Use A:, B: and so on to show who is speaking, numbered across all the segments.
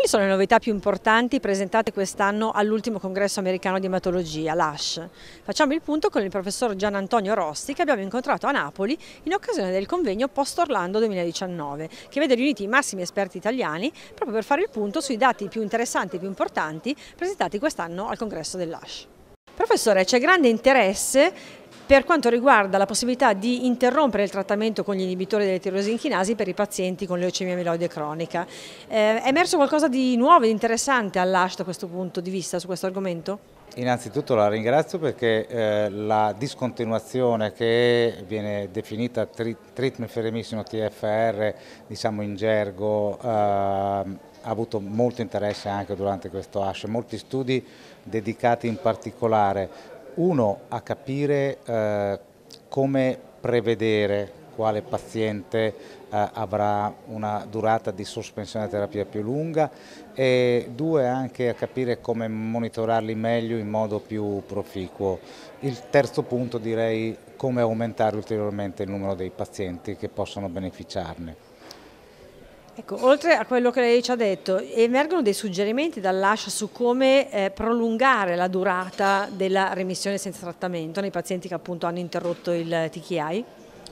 A: sono le novità più importanti presentate quest'anno all'ultimo congresso americano di ematologia, l'ASH? Facciamo il punto con il professor Gian Antonio Rossi, che abbiamo incontrato a Napoli in occasione del convegno Post Orlando 2019, che vede riuniti i massimi esperti italiani proprio per fare il punto sui dati più interessanti e più importanti presentati quest'anno al congresso dell'ASH. Professore, c'è grande interesse per quanto riguarda la possibilità di interrompere il trattamento con gli inibitori delle tirosi chinasi per i pazienti con leucemia mieloide cronica. È emerso qualcosa di nuovo e interessante all'ASH da questo punto di vista, su questo argomento?
B: Innanzitutto la ringrazio perché la discontinuazione che viene definita treatment for remission TFR, diciamo in gergo, ha avuto molto interesse anche durante questo ASH, molti studi dedicati in particolare uno a capire come prevedere quale paziente avrà una durata di sospensione della terapia più lunga e due anche a capire come monitorarli meglio in modo più proficuo. Il terzo punto direi come aumentare ulteriormente il numero dei pazienti che possono beneficiarne.
A: Ecco, oltre a quello che lei ci ha detto, emergono dei suggerimenti dall'ASH su come prolungare la durata della remissione senza trattamento nei pazienti che appunto hanno interrotto il TKI?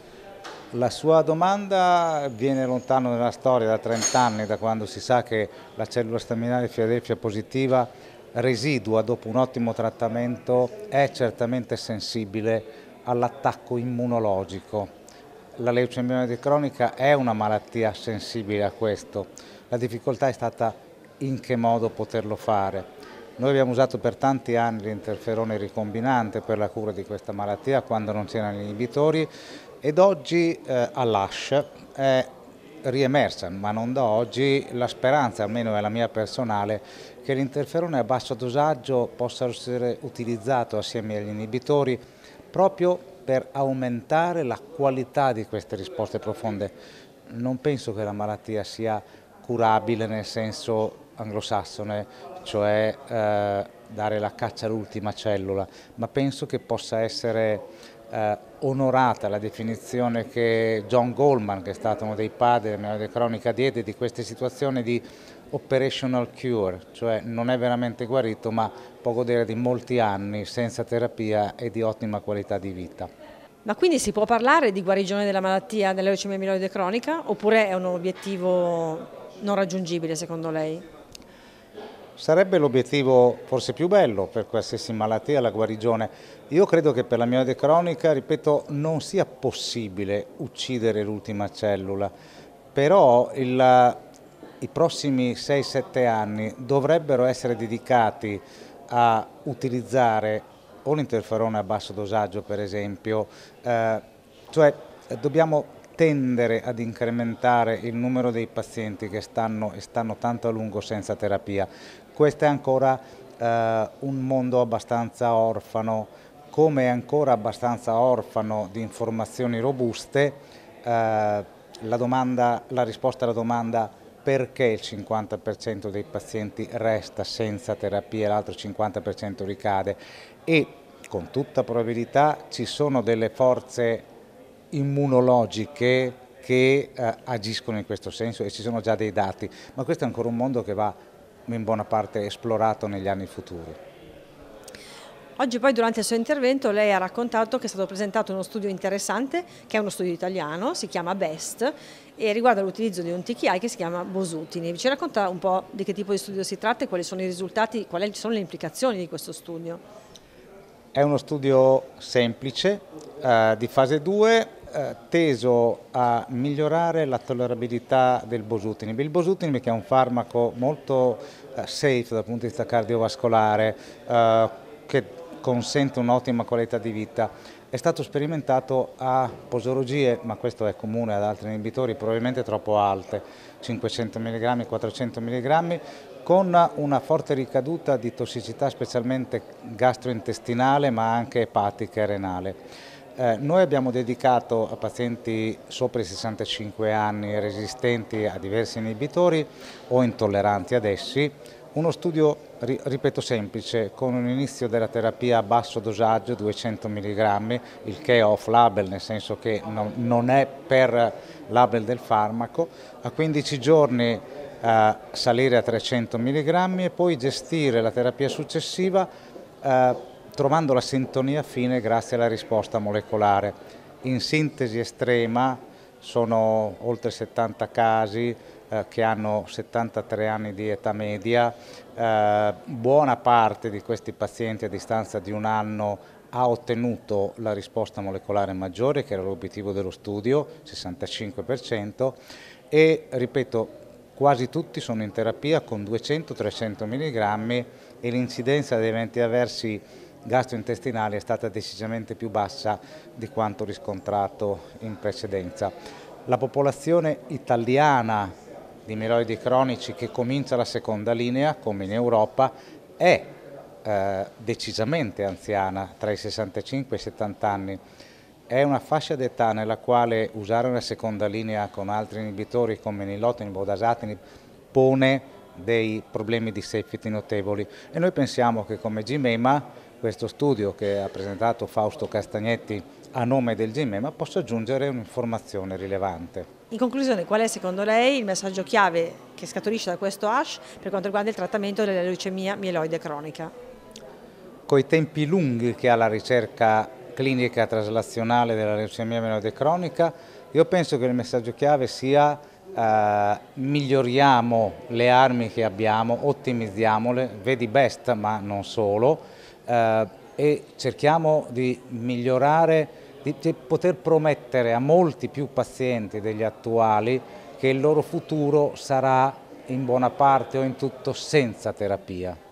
B: La sua domanda viene lontano nella storia, da 30 anni, da quando si sa che la cellula staminale Philadelphia positiva residua dopo un ottimo trattamento è certamente sensibile all'attacco immunologico. La leucemia mieloide cronica è una malattia sensibile a questo, la difficoltà è stata in che modo poterlo fare. Noi abbiamo usato per tanti anni l'interferone ricombinante per la cura di questa malattia quando non c'erano gli inibitori ed oggi all'ASH è riemersa, ma non da oggi, la speranza, almeno è la mia personale, che l'interferone a basso dosaggio possa essere utilizzato assieme agli inibitori proprio per aumentare la qualità di queste risposte profonde. Non penso che la malattia sia curabile nel senso anglosassone, cioè dare la caccia all'ultima cellula, ma penso che possa essere onorata la definizione che John Goldman, che è stato uno dei padri della mieloide cronica, diede di queste situazioni di operational cure, cioè non è veramente guarito ma può godere di molti anni senza terapia e di ottima qualità di vita.
A: Ma quindi si può parlare di guarigione della malattia della leucemia mieloide cronica oppure è un obiettivo non raggiungibile secondo lei?
B: Sarebbe l'obiettivo forse più bello per qualsiasi malattia, la guarigione. Io credo che per la mieloide cronica, ripeto, non sia possibile uccidere l'ultima cellula, però i prossimi 6-7 anni dovrebbero essere dedicati a utilizzare o l'interferone a basso dosaggio per esempio, cioè dobbiamo tendere ad incrementare il numero dei pazienti che stanno tanto a lungo senza terapia. Questo è ancora un mondo abbastanza orfano, come è ancora abbastanza orfano di informazioni robuste la risposta alla domanda perché il 50% dei pazienti resta senza terapia e l'altro 50% ricade e con tutta probabilità ci sono delle forze immunologiche che agiscono in questo senso e ci sono già dei dati, ma questo è ancora un mondo che va in buona parte esplorato negli anni futuri.
A: Oggi poi durante il suo intervento lei ha raccontato che è stato presentato uno studio interessante, che è uno studio italiano, si chiama BEST e riguarda l'utilizzo di un TKI che si chiama bosutinib. Ci racconta un po' di che tipo di studio si tratta e quali sono i risultati, quali sono le implicazioni di questo studio?
B: È uno studio semplice di fase 2 teso a migliorare la tollerabilità del bosutinib. Il bosutinib che è un farmaco molto safe dal punto di vista cardiovascolare, che consente un'ottima qualità di vita, è stato sperimentato a posologie, ma questo è comune ad altri inibitori, probabilmente troppo alte, 500 mg, 400 mg, con una forte ricaduta di tossicità specialmente gastrointestinale ma anche epatica e renale. Noi abbiamo dedicato a pazienti sopra i 65 anni resistenti a diversi inibitori o intolleranti ad essi uno studio, ripeto, semplice, con un inizio della terapia a basso dosaggio, 200 mg, il che è off-label, nel senso che non è per label del farmaco, a 15 giorni salire a 300 mg e poi gestire la terapia successiva trovando la sintonia fine grazie alla risposta molecolare. In sintesi estrema sono oltre 70 casi che hanno 73 anni di età media, buona parte di questi pazienti a distanza di un anno ha ottenuto la risposta molecolare maggiore, che era l'obiettivo dello studio, 65%, e ripeto, quasi tutti sono in terapia con 200-300 mg e l'incidenza degli eventi avversi gastrointestinali è stata decisamente più bassa di quanto riscontrato in precedenza. La popolazione italiana di mieloidi cronici che comincia la seconda linea, come in Europa, è decisamente anziana, tra i 65 e i 70 anni. È una fascia d'età nella quale usare una seconda linea con altri inibitori come nilotinib o dasatinib pone dei problemi di safety notevoli e noi pensiamo che come GIMEMA questo studio che ha presentato Fausto Castagnetti a nome del GIMEMA possa aggiungere un'informazione rilevante.
A: In conclusione, qual è secondo lei il messaggio chiave che scaturisce da questo ASH per quanto riguarda il trattamento della leucemia mieloide cronica?
B: Coi tempi lunghi che ha la ricerca clinica traslazionale della leucemia mieloide cronica, io penso che il messaggio chiave sia miglioriamo le armi che abbiamo, ottimizziamole, vedi best ma non solo, e cerchiamo di migliorare, di poter promettere a molti più pazienti degli attuali che il loro futuro sarà in buona parte o in tutto senza terapia.